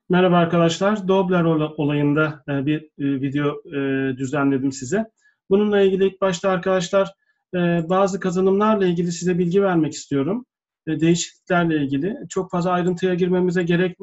Merhaba arkadaşlar. Doppler olayında bir video düzenledim size. Bununla ilgili ilk başta arkadaşlar bazı kazanımlarla ilgili size bilgi vermek istiyorum. Değişikliklerle ilgili. Çok fazla ayrıntıya girmemize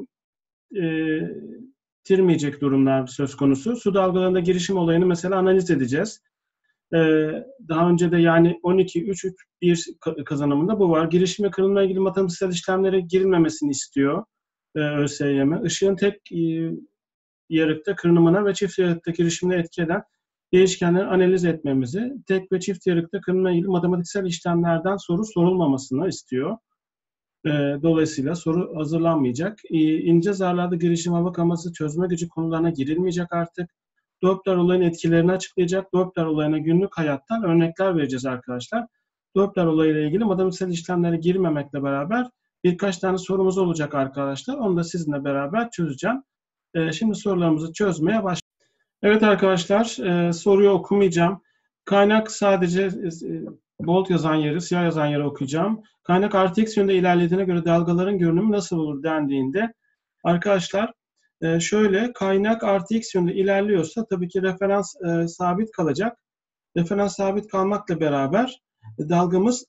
gerektirmeyecek durumlar söz konusu. Su dalgalarında girişim olayını mesela analiz edeceğiz. E, Daha önce de yani 12.3.1 kazanımında bu var. Girişim ve kırılma ilgili matematiksel işlemlere girilmemesini istiyor ÖSYM. Işığın tek yarıkta kırınımına ve çift yarıkta girişimine etki eden değişkenleri analiz etmemizi, tek ve çift yarıkta kırınma ilgili matematiksel işlemlerden soru sorulmamasını istiyor. Dolayısıyla soru hazırlanmayacak. İnce zarlarda girişim hava kaması çözme gücü konularına girilmeyecek artık. Doppler olayın etkilerini açıklayacak. Doppler olayına günlük hayattan örnekler vereceğiz arkadaşlar. Doppler olayıyla ilgili matematiksel işlemlere girmemekle beraber birkaç tane sorumuz olacak arkadaşlar. Onu da sizinle beraber çözeceğim. Şimdi sorularımızı çözmeye başlayalım. Evet arkadaşlar, soruyu okumayacağım. Kaynak sadece bold yazan yeri, siyah yazan yeri okuyacağım. Kaynak artı x yönde ilerlediğine göre dalgaların görünümü nasıl olur dendiğinde arkadaşlar şöyle kaynak artı x yönde ilerliyorsa tabii ki referans sabit kalacak. Referans sabit kalmakla beraber dalgamız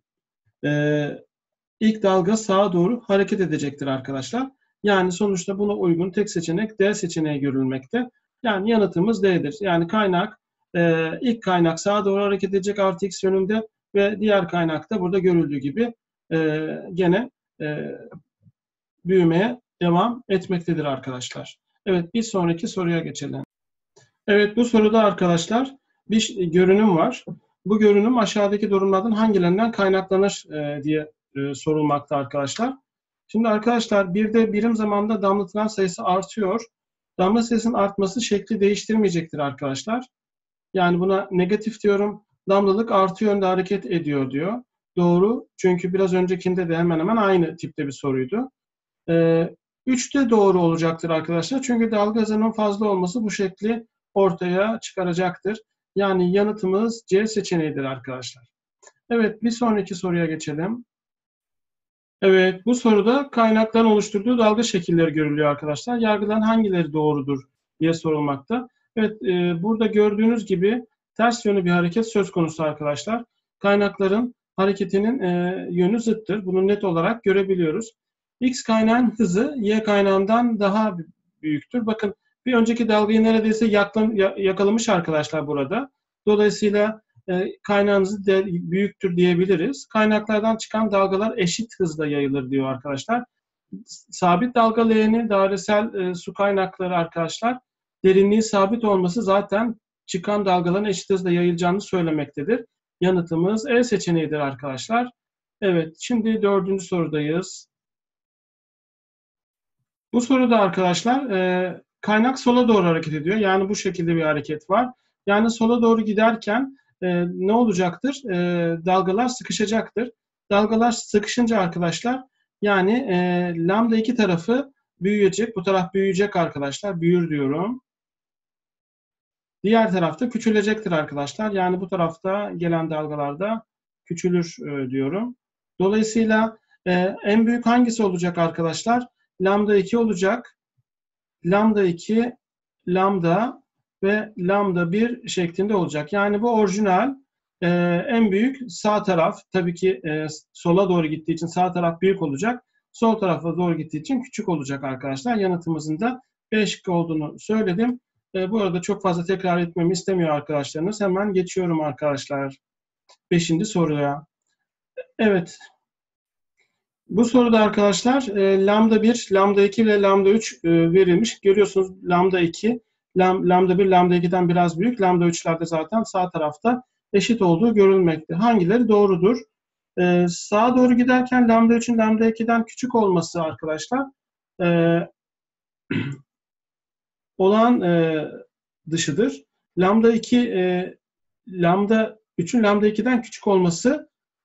ilk dalga sağa doğru hareket edecektir arkadaşlar. Yani sonuçta buna uygun tek seçenek D seçeneği görülmekte. Yani yanıtımız D'dir. Yani ilk kaynak sağa doğru hareket edecek artı x yönünde ve diğer kaynak da burada görüldüğü gibi gene büyümeye devam etmektedir arkadaşlar. Evet, bir sonraki soruya geçelim. Evet, bu soruda arkadaşlar bir görünüm var. Bu görünüm aşağıdaki durumlardan hangilerinden kaynaklanır diye sorulmakta arkadaşlar. Şimdi arkadaşlar bir de birim zamanda damlatılan sayısı artıyor. Damla sayısının artması şekli değiştirmeyecektir arkadaşlar. Yani buna negatif diyorum. Damlalık artı yönde hareket ediyor diyor. Doğru. Çünkü biraz öncekinde de hemen hemen aynı tipte bir soruydu. 3 de doğru olacaktır arkadaşlar. Çünkü dalga hızının fazla olması bu şekli ortaya çıkaracaktır. Yani yanıtımız C seçeneğidir arkadaşlar. Evet, bir sonraki soruya geçelim. Evet, bu soruda kaynakların oluşturduğu dalga şekilleri görülüyor arkadaşlar. Yargıların hangileri doğrudur diye sorulmakta. Evet, burada gördüğünüz gibi ters yönlü bir hareket söz konusu arkadaşlar. Kaynakların hareketinin yönü zıttır. Bunu net olarak görebiliyoruz. X kaynağın hızı Y kaynağından daha büyüktür. Bakın bir önceki dalgayı neredeyse yakalamış arkadaşlar burada. Dolayısıyla kaynağınız büyüktür diyebiliriz. Kaynaklardan çıkan dalgalar eşit hızla yayılır diyor arkadaşlar. Sabit dalga leğeni, dairesel su kaynakları arkadaşlar, derinliği sabit olması zaten çıkan dalgaların eşit hızla yayılacağını söylemektedir. Yanıtımız E seçeneğidir arkadaşlar. Evet, şimdi dördüncü sorudayız. Bu soruda arkadaşlar kaynak sola doğru hareket ediyor. Yani bu şekilde bir hareket var. Yani sola doğru giderken ne olacaktır? Dalgalar sıkışacaktır. Dalgalar sıkışınca arkadaşlar yani lambda iki tarafı büyüyecek. Bu taraf büyüyecek arkadaşlar. Büyür diyorum. Diğer tarafta küçülecektir arkadaşlar. Yani bu tarafta gelen dalgalarda küçülür diyorum. Dolayısıyla en büyük hangisi olacak arkadaşlar? Lambda 2 olacak. Lambda 2, lambda ve lambda 1 şeklinde olacak. Yani bu orijinal en büyük sağ taraf. Tabii ki sola doğru gittiği için sağ taraf büyük olacak. Sol tarafa doğru gittiği için küçük olacak arkadaşlar. Yanıtımızın da B şıkkı olduğunu söyledim. Bu arada çok fazla tekrar etmemi istemiyor arkadaşlarınız. Hemen geçiyorum arkadaşlar. 5. soruya. Evet. Bu soruda arkadaşlar lambda 1, lambda 2 ve lambda 3 verilmiş. Görüyorsunuz lambda 2, lambda 1, lambda 2'den biraz büyük. Lambda 3'lerde zaten sağ tarafta eşit olduğu görülmekte. Hangileri doğrudur? Sağa doğru giderken lambda 3'ün lambda 2'den küçük olması arkadaşlar olağan dışıdır. Lambda 2, lambda 3'ün lambda 2'den küçük olması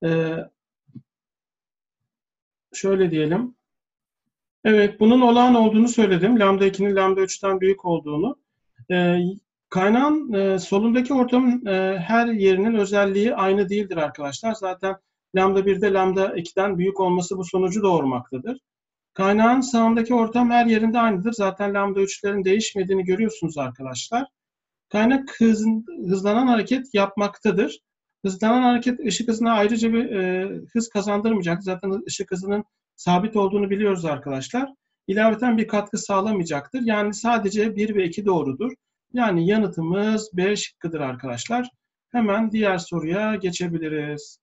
şöyle diyelim. Evet, bunun olağan olduğunu söyledim. Lambda 2'nin lambda 3'ten büyük olduğunu. Kaynağın solundaki ortamın her yerinin özelliği aynı değildir arkadaşlar. Zaten lambda 1'de lambda 2'den büyük olması bu sonucu doğurmaktadır. Kaynağın sağındaki ortam her yerinde aynıdır. Zaten lambda ölçülerin değişmediğini görüyorsunuz arkadaşlar. Kaynak hızlanan hareket yapmaktadır. Hızlanan hareket ışık hızına ayrıca bir hız kazandırmayacak. Zaten ışık hızının sabit olduğunu biliyoruz arkadaşlar. İlaveten bir katkı sağlamayacaktır. Yani sadece 1 ve 2 doğrudur. Yani yanıtımız B şıkkıdır arkadaşlar. Hemen diğer soruya geçebiliriz.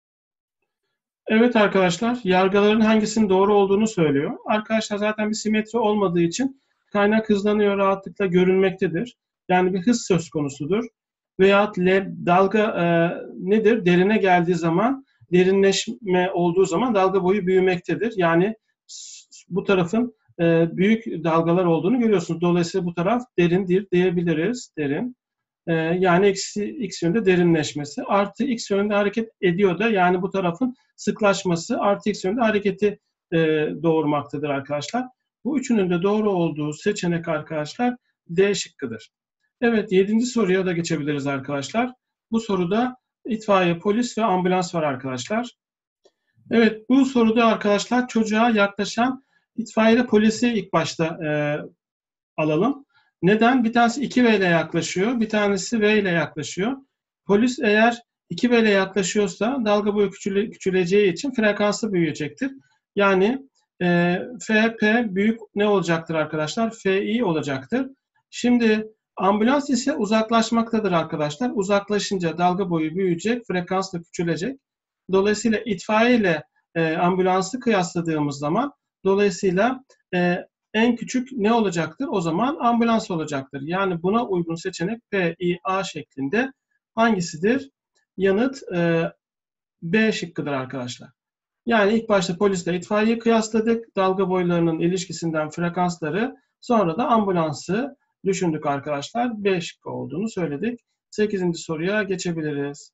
Evet arkadaşlar, yargıların hangisinin doğru olduğunu söylüyor. Arkadaşlar zaten bir simetri olmadığı için kaynak hızlanıyor, rahatlıkla görünmektedir. Yani bir hız söz konusudur. Veyahut dalga nedir? Derine geldiği zaman, derinleşme olduğu zaman dalga boyu büyümektedir. Yani bu tarafın büyük dalgalar olduğunu görüyorsunuz. Dolayısıyla bu taraf derindir diyebiliriz. Derin. Yani eksi x yönünde derinleşmesi. Artı x yönünde hareket ediyor da yani bu tarafın sıklaşması artı x yönünde hareketi doğurmaktadır arkadaşlar. Bu üçünün de doğru olduğu seçenek arkadaşlar D şıkkıdır. Evet, 7. soruya da geçebiliriz arkadaşlar. Bu soruda itfaiye, polis ve ambulans var arkadaşlar. Evet, bu soruda arkadaşlar çocuğa yaklaşan itfaiye ile polisi ilk başta alalım. Neden? Bir tanesi 2V ile yaklaşıyor, bir tanesi V ile yaklaşıyor. Polis eğer 2V ile yaklaşıyorsa dalga boyu küçüleceği için frekansı büyüyecektir. Yani FP büyük ne olacaktır arkadaşlar? FI olacaktır. Şimdi ambulans ise uzaklaşmaktadır arkadaşlar. Uzaklaşınca dalga boyu büyüyecek, frekans da küçülecek. Dolayısıyla itfaiye ile ambulansı kıyasladığımız zaman dolayısıyla en küçük ne olacaktır? O zaman ambulans olacaktır. Yani buna uygun seçenek P, I, A şeklinde hangisidir? Yanıt B şıkkıdır arkadaşlar. Yani ilk başta polisle itfaiyeyi kıyasladık. Dalga boylarının ilişkisinden frekansları, sonra da ambulansı düşündük arkadaşlar. B şıkkı olduğunu söyledik. 8. soruya geçebiliriz.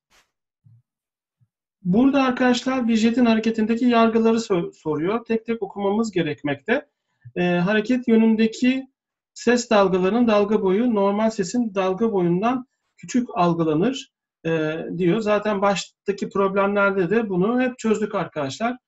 Burada arkadaşlar bir jetin hareketindeki yargıları soruyor. Tek tek okumamız gerekmekte. Hareket yönündeki ses dalgalarının dalga boyu normal sesin dalga boyundan küçük algılanır diyor. Zaten baştaki problemlerde de bunu hep çözdük arkadaşlar.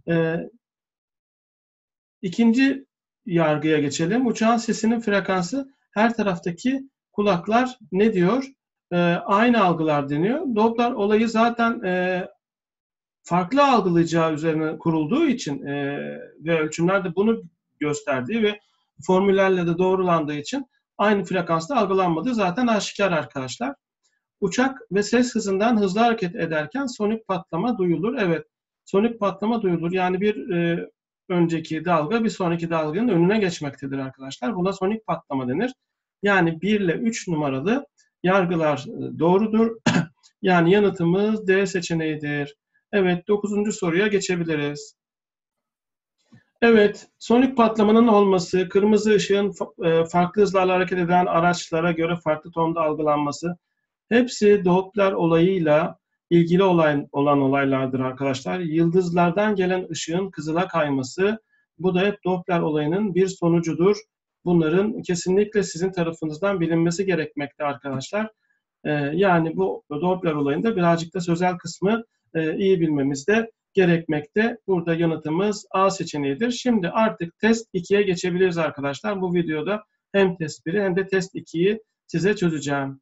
İkinci yargıya geçelim. Uçağın sesinin frekansı her taraftaki kulaklar ne diyor? Aynı algılar deniyor. Doppler olayı zaten farklı algılayacağı üzerine kurulduğu için ve ölçümler de bunu gösterdiği ve formüllerle de doğrulandığı için aynı frekansta algılanmadığı zaten aşikar arkadaşlar. Uçak ve ses hızından hızlı hareket ederken sonik patlama duyulur. Evet, sonik patlama duyulur. Yani bir önceki dalga bir sonraki dalganın önüne geçmektedir arkadaşlar. Buna sonik patlama denir. Yani 1 ile 3 numaralı yargılar doğrudur. Yani yanıtımız D seçeneğidir. Evet, 9. soruya geçebiliriz. Evet, sonik patlamanın olması, kırmızı ışığın farklı hızlarla hareket eden araçlara göre farklı tonda algılanması, hepsi Doppler olayıyla ilgili olan olaylardır arkadaşlar. Yıldızlardan gelen ışığın kızıla kayması, bu da hep Doppler olayının bir sonucudur. Bunların kesinlikle sizin tarafınızdan bilinmesi gerekmekte arkadaşlar. Yani bu Doppler olayında birazcık da sözel kısmı iyi bilmemiz de gerekmekte. Burada yanıtımız A seçeneğidir. Şimdi artık test 2'ye geçebiliriz arkadaşlar. Bu videoda hem test 1'i hem de test 2'yi size çözeceğim.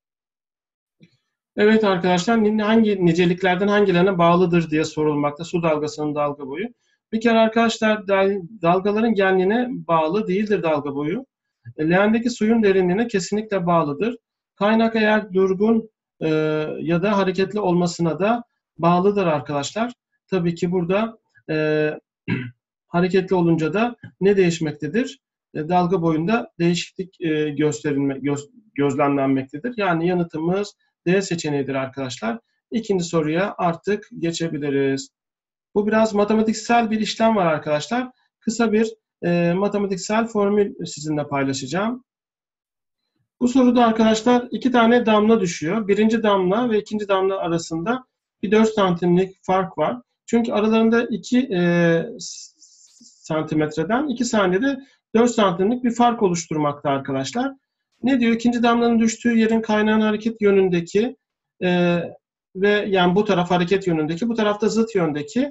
Evet arkadaşlar, hangi niceliklerden hangilerine bağlıdır diye sorulmakta su dalgasının dalga boyu. Bir kere arkadaşlar dalgaların genliğine bağlı değildir dalga boyu. Leğendeki suyun derinliğine kesinlikle bağlıdır. Kaynak eğer durgun ya da hareketli olmasına da bağlıdır arkadaşlar. Tabii ki burada hareketli olunca da ne değişmektedir? Dalga boyunda değişiklik gözlemlenmektedir. Yani yanıtımız D seçeneğidir arkadaşlar. İkinci soruya artık geçebiliriz. Bu biraz matematiksel bir işlem var arkadaşlar. Kısa bir matematiksel formül sizinle paylaşacağım. Bu soruda arkadaşlar 2 tane damla düşüyor. Birinci damla ve ikinci damla arasında bir 4 santimlik fark var. Çünkü aralarında 2 santimetreden 2 saniyede 4 santimlik bir fark oluşturmakta arkadaşlar. Ne diyor? İkinci damlanın düştüğü yerin kaynağın hareket yönündeki ve yani bu taraf hareket yönündeki, bu tarafta zıt yöndeki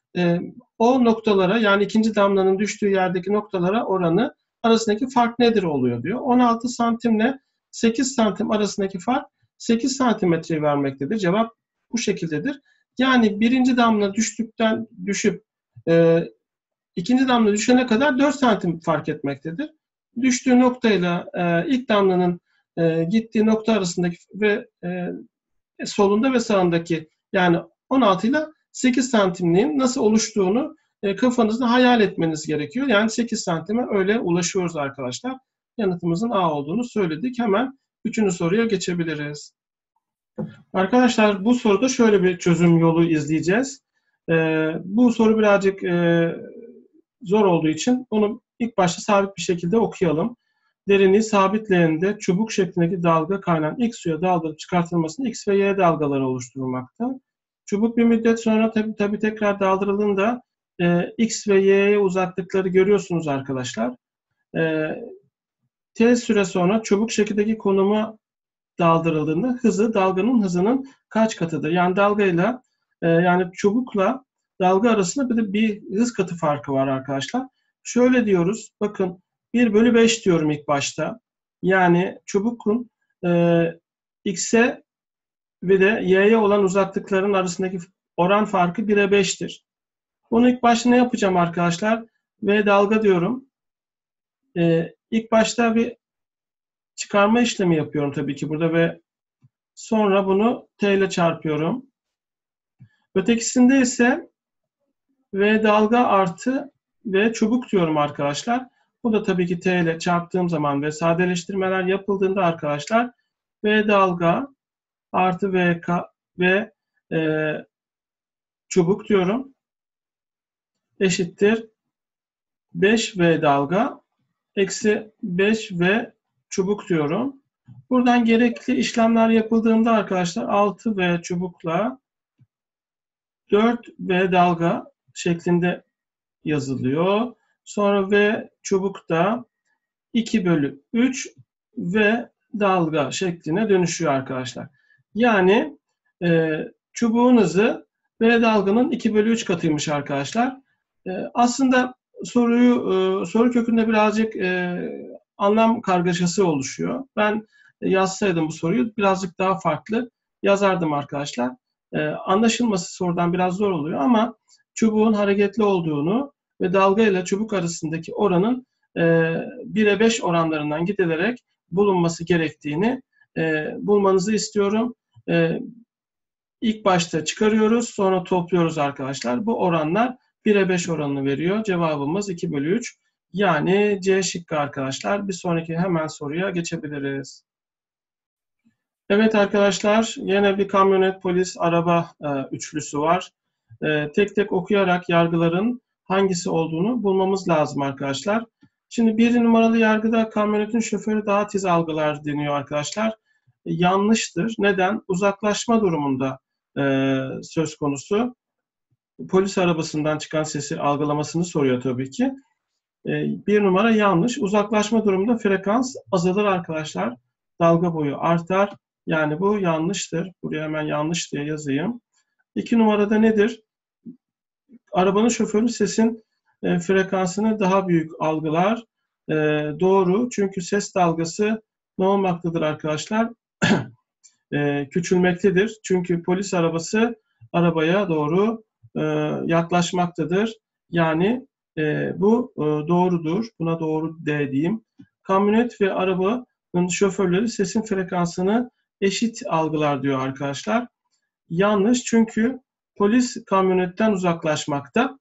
o noktalara, yani ikinci damlanın düştüğü yerdeki noktalara oranı arasındaki fark nedir oluyor diyor. 16 santimle 8 santim arasındaki fark 8 santimetreyi vermektedir. Cevap bu şekildedir. Yani birinci damla düşüp ikinci damla düşene kadar 4 santim fark etmektedir. Düştüğü noktayla ilk damlanın gittiği nokta arasındaki ve solunda ve sağındaki, yani 16 ile 8 santimliğin nasıl oluştuğunu kafanızda hayal etmeniz gerekiyor. Yani 8 santime öyle ulaşıyoruz arkadaşlar. Yanıtımızın A olduğunu söyledik. Hemen 3. soruya geçebiliriz. Arkadaşlar bu soruda şöyle bir çözüm yolu izleyeceğiz. Bu soru birazcık zor olduğu için onu ilk başta sabit bir şekilde okuyalım. Derinliği sabit leğeninde çubuk şeklindeki dalga kaynayan X suya daldırıp çıkartılmasında X ve Y dalgaları oluşturulmakta. Çubuk bir müddet sonra tabi tekrar daldırıldığında X ve Y'ye uzaklıkları görüyorsunuz arkadaşlar. T süre sonra çubuk şekildeki konuma daldırıldığında hızı dalganın hızının kaç katıdır? Yani dalgayla yani çubukla dalga arasında bir hız katı farkı var arkadaşlar. Şöyle diyoruz. Bakın 1/5 diyorum ilk başta. Yani çubukun X'e ve de Y'ye olan uzaklıkların arasındaki oran farkı 1'e 5'tir. Bunu ilk başta ne yapacağım arkadaşlar? V dalga diyorum. İlk başta bir çıkarma işlemi yapıyorum tabii ki burada ve sonra bunu T ile çarpıyorum. Ötekisinde ise V dalga artı V çubuk diyorum arkadaşlar. Bu da tabii ki T ile çarptığım zaman ve sadeleştirmeler yapıldığında arkadaşlar V dalga artı V çubuk diyorum. Eşittir 5V dalga eksi 5V çubuk diyorum. Buradan gerekli işlemler yapıldığında arkadaşlar 6V çubukla 4V dalga şeklinde yazılıyor. Sonra V çubuk da 2/3 V dalga şekline dönüşüyor arkadaşlar. Yani çubuğun hızı V dalganın 2/3 katıymış arkadaşlar. Aslında soru kökünde birazcık anlam kargaşası oluşuyor. Ben yazsaydım bu soruyu birazcık daha farklı yazardım arkadaşlar. Anlaşılması sorudan biraz zor oluyor ama çubuğun hareketli olduğunu ve dalga ile çubuk arasındaki oranın 1'e 5 oranlarından gidilerek bulunması gerektiğini bulmanızı istiyorum. İlk başta çıkarıyoruz, sonra topluyoruz arkadaşlar. Bu oranlar 1'e 5 oranını veriyor. Cevabımız 2/3. Yani C şıkkı arkadaşlar. Bir sonraki hemen soruya geçebiliriz. Evet arkadaşlar, yine bir kamyonet, polis, araba üçlüsü var. Tek tek okuyarak yargıların hangisi olduğunu bulmamız lazım arkadaşlar. Şimdi 1 numaralı yargıda kamyonetin şoförü daha tiz algılar deniyor arkadaşlar. Yanlıştır. Neden? Uzaklaşma durumunda söz konusu. Polis arabasından çıkan sesi algılamasını soruyor tabii ki. 1 numara yanlış. Uzaklaşma durumunda frekans azalır arkadaşlar. Dalga boyu artar. Yani bu yanlıştır. Buraya hemen yanlış diye yazayım. 2 numarada nedir? Arabanın şoförü sesin frekansını daha büyük algılar. Doğru. Çünkü ses dalgası ne olmaktadır arkadaşlar? Küçülmektedir. Çünkü polis arabası arabaya doğru yaklaşmaktadır. Yani bu doğrudur. Buna doğru D diyeyim. Kamyonet ve arabanın şoförleri sesin frekansını eşit algılar diyor arkadaşlar. Yanlış, çünkü polis kamyonetten uzaklaşmakta.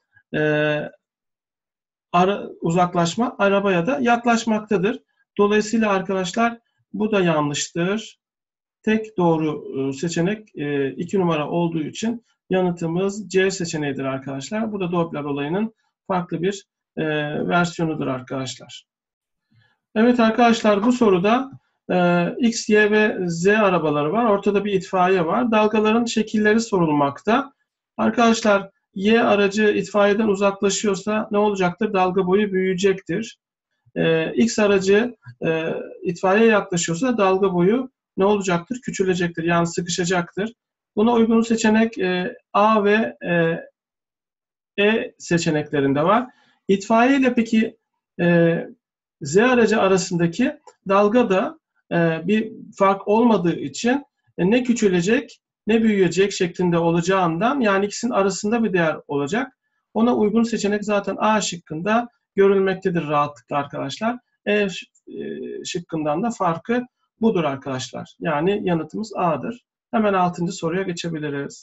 Uzaklaşma arabaya da yaklaşmaktadır. Dolayısıyla arkadaşlar bu da yanlıştır. Tek doğru seçenek 2 numara olduğu için yanıtımız C seçeneğidir arkadaşlar. Bu da Doppler olayının farklı bir versiyonudur arkadaşlar. Evet arkadaşlar, bu soruda X, Y ve Z arabaları var. Ortada bir itfaiye var. Dalgaların şekilleri sorulmakta. Arkadaşlar Y aracı itfaiyeden uzaklaşıyorsa ne olacaktır? Dalga boyu büyüyecektir. X aracı itfaiyeye yaklaşıyorsa dalga boyu ne olacaktır? Küçülecektir. Yani sıkışacaktır. Buna uygun seçenek A ve E seçeneklerinde var. İtfaiye ile peki Z aracı arasındaki dalgada bir fark olmadığı için ne küçülecek ne büyüyecek şeklinde olacağından, yani ikisinin arasında bir değer olacak. Ona uygun seçenek zaten A şıkkında görülmektedir rahatlıkla arkadaşlar. E şıkkından da farkı budur arkadaşlar. Yani yanıtımız A'dır. Hemen 6. soruya geçebiliriz.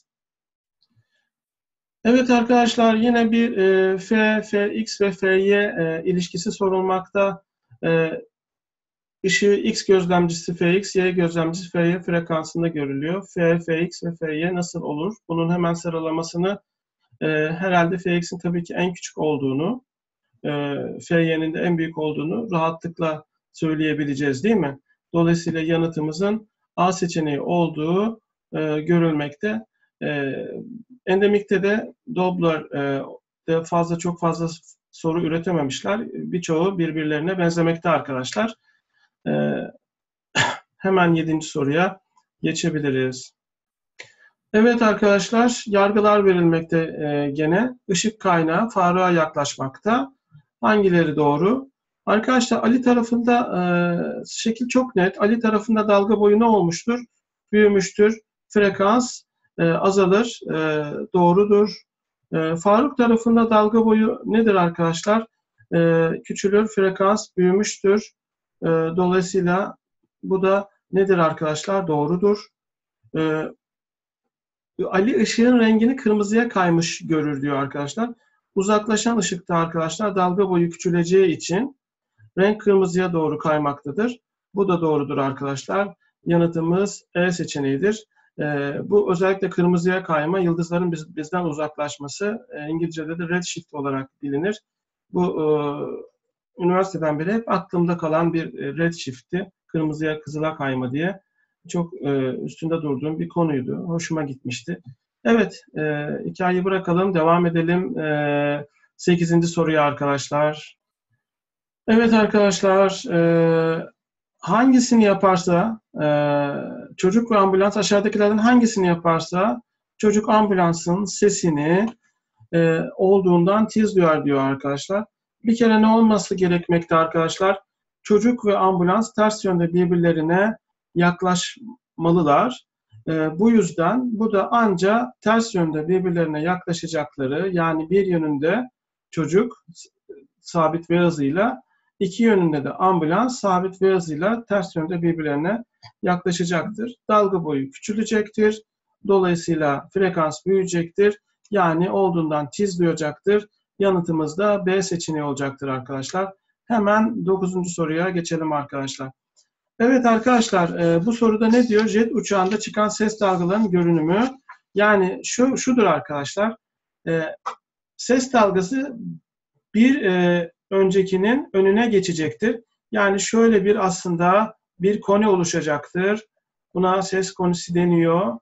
Evet arkadaşlar, yine bir F, Fx ve Fy ilişkisi sorulmakta. Işığı X gözlemcisi Fx, Y gözlemcisi Fy frekansında görülüyor. F, Fx ve Fy nasıl olur? Bunun hemen sıralamasını herhalde Fx'in tabii ki en küçük olduğunu, Fy'nin de en büyük olduğunu rahatlıkla söyleyebileceğiz değil mi? Dolayısıyla yanıtımızın A seçeneği olduğu görülmekte. Endemikte de Doppler çok fazla soru üretememişler. Birçoğu birbirlerine benzemekte arkadaşlar. Hemen 7. soruya geçebiliriz. Evet arkadaşlar, yargılar verilmekte gene. Işık kaynağı Faruk'a yaklaşmakta. Hangileri doğru? Arkadaşlar Ali tarafında şekil çok net. Ali tarafında dalga boyu ne olmuştur? Büyümüştür. Frekans azalır. Doğrudur. Faruk tarafında dalga boyu nedir arkadaşlar? Küçülür. Frekans büyümüştür. Dolayısıyla bu da nedir arkadaşlar? Doğrudur. Ali ışığın rengini kırmızıya kaymış görür diyor arkadaşlar. Uzaklaşan ışıkta arkadaşlar dalga boyu küçüleceği için renk kırmızıya doğru kaymaktadır. Bu da doğrudur arkadaşlar. Yanıtımız E seçeneğidir. Bu özellikle kırmızıya kayma, yıldızların bizden uzaklaşması, İngilizce'de de redshift olarak bilinir. Bu üniversiteden beri hep aklımda kalan bir redshift'ti. Kırmızıya kızıla kayma diye. Çok üstünde durduğum bir konuydu. Hoşuma gitmişti. Evet, hikayeyi bırakalım. Devam edelim 8. soruya arkadaşlar. Evet arkadaşlar, hangisini yaparsa, çocuk ve ambulans aşağıdakilerden hangisini yaparsa çocuk ambulansın sesini olduğundan tiz duyar diyor arkadaşlar. Bir kere ne olması gerekmekte arkadaşlar? Çocuk ve ambulans ters yönde birbirlerine yaklaşmalılar. Bu yüzden bu da ancak ters yönde birbirlerine yaklaşacakları, yani bir yönünde çocuk sabit V hızıyla, iki yönünde de ambulans sabit V hızıyla ters yönde birbirlerine yaklaşacaktır. Dalga boyu küçülecektir. Dolayısıyla frekans büyüyecektir. Yani olduğundan tiz duyacaktır. Yanıtımız da B seçeneği olacaktır arkadaşlar. Hemen 9. soruya geçelim arkadaşlar. Evet arkadaşlar, bu soruda ne diyor? Jet uçağında çıkan ses dalgalarının görünümü. Yani şudur arkadaşlar. Ses dalgası bir öncekinin önüne geçecektir. Yani şöyle bir aslında bir koni oluşacaktır. Buna ses konisi deniyor.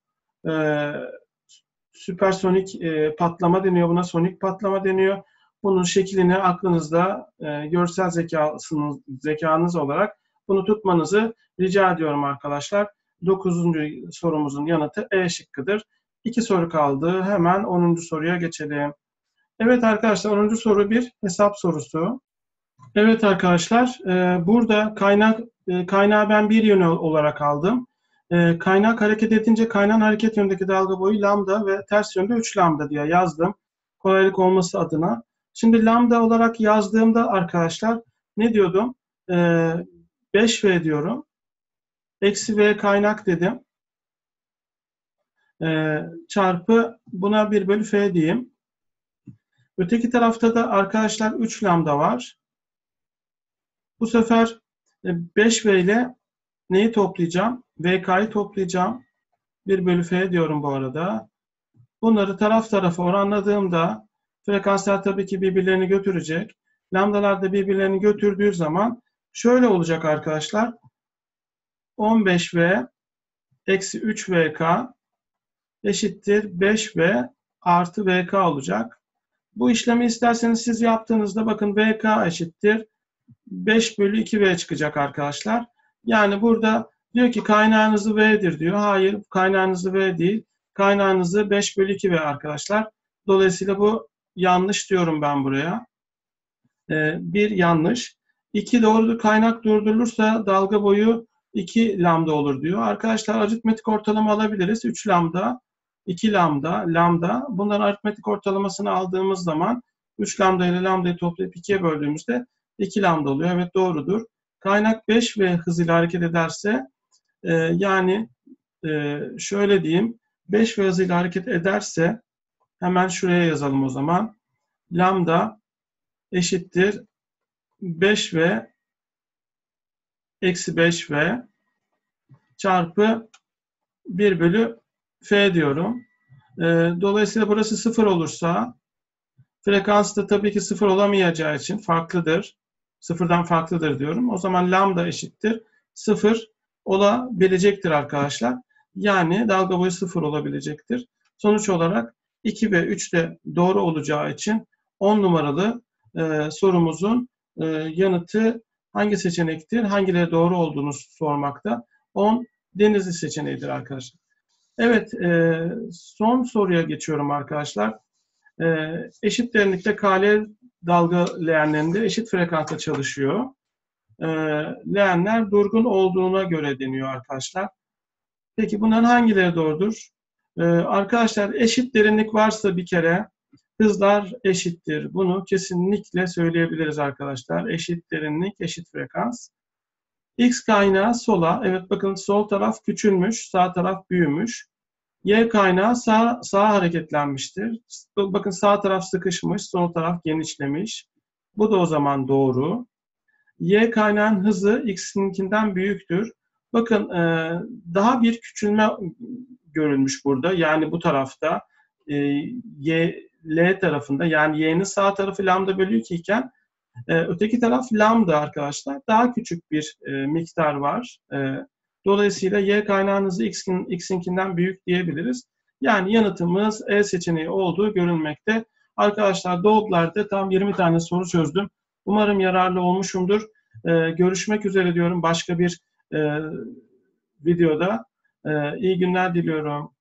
Süpersonik patlama deniyor. Buna sonik patlama deniyor. Bunun şeklini aklınızda görsel zekanız olarak bunu tutmanızı rica ediyorum arkadaşlar. 9. sorumuzun yanıtı E şıkkıdır. 2 soru kaldı. Hemen 10. soruya geçelim. Evet arkadaşlar, 10. soru bir hesap sorusu. Evet arkadaşlar, burada kaynağı ben bir yönü olarak aldım. Kaynak hareket edince kaynağın hareket yönündeki dalga boyu lambda ve ters yönde 3 lambda diye yazdım. Kolaylık olması adına. Şimdi lambda olarak yazdığımda arkadaşlar ne diyordum? 5V diyorum. Eksi V kaynak dedim. Çarpı buna 1 bölü F diyeyim. Öteki tarafta da arkadaşlar 3 lambda var. Bu sefer 5V ile neyi toplayacağım? VK'yı toplayacağım. 1 bölü F diyorum bu arada. Bunları taraf tarafa oranladığımda frekanslar tabii ki birbirlerini götürecek. Lambdalar da birbirlerini götürdüğü zaman şöyle olacak arkadaşlar. 15V eksi 3VK eşittir 5V artı VK olacak. Bu işlemi isterseniz siz yaptığınızda bakın VK eşittir 5 bölü 2V çıkacak arkadaşlar. Yani burada diyor ki kaynağınızı V'dir diyor. Hayır, kaynağınızı V değil. Kaynağınızı 5 bölü 2V arkadaşlar. Dolayısıyla bu yanlış diyorum ben buraya. 1 yanlış. 2 doğrudur. Kaynak durdurulursa dalga boyu 2 lambda olur diyor. Arkadaşlar aritmetik ortalama alabiliriz. 3 lambda, 2 lambda, lambda. Bunların aritmetik ortalamasını aldığımız zaman 3 lambda ile lambdayı toplayıp 2'ye böldüğümüzde 2 lambda oluyor. Evet, doğrudur. Kaynak 5V hızıyla hareket ederse yani şöyle diyeyim, 5V hızıyla hareket ederse hemen şuraya yazalım o zaman. Lambda eşittir 5V eksi 5V çarpı 1 bölü F diyorum. Dolayısıyla burası 0 olursa frekans da tabii ki 0 olamayacağı için farklıdır. 0'dan farklıdır diyorum. O zaman lambda eşittir 0 olabilecektir arkadaşlar. Yani dalga boyu 0 olabilecektir. Sonuç olarak 2 ve 3 de doğru olacağı için 10 numaralı sorumuzun yanıtı hangi seçenektir? Hangileri doğru olduğunu sormakta. 10 Denizli seçeneğidir arkadaşlar. Evet, son soruya geçiyorum arkadaşlar. Eşit derinlikte KL dalga leğenlerinde eşit frekansta çalışıyor. Leğenler durgun olduğuna göre deniyor arkadaşlar. Peki bunların hangileri doğrudur? Arkadaşlar eşit derinlik varsa bir kere hızlar eşittir. Bunu kesinlikle söyleyebiliriz arkadaşlar. Eşit derinlik, eşit frekans. X kaynağı sola. Evet, bakın sol taraf küçülmüş, sağ taraf büyümüş. Y kaynağı sağa hareketlenmiştir. Bakın sağ taraf sıkışmış, sol taraf genişlemiş. Bu da o zaman doğru. Y kaynağın hızı X'inkinden büyüktür. Bakın daha bir küçülme görülmüş burada. Yani bu tarafta L tarafında, yani Y'nin sağ tarafı lambda bölü 2 iken öteki taraf lambda arkadaşlar. Daha küçük bir miktar var. Dolayısıyla Y kaynağın hızı X'inkinden büyük diyebiliriz. Yani yanıtımız E seçeneği olduğu görülmekte. Arkadaşlar Doğu'larda tam 20 tane soru çözdüm. Umarım yararlı olmuşumdur. Görüşmek üzere diyorum başka bir videoda. İyi günler diliyorum.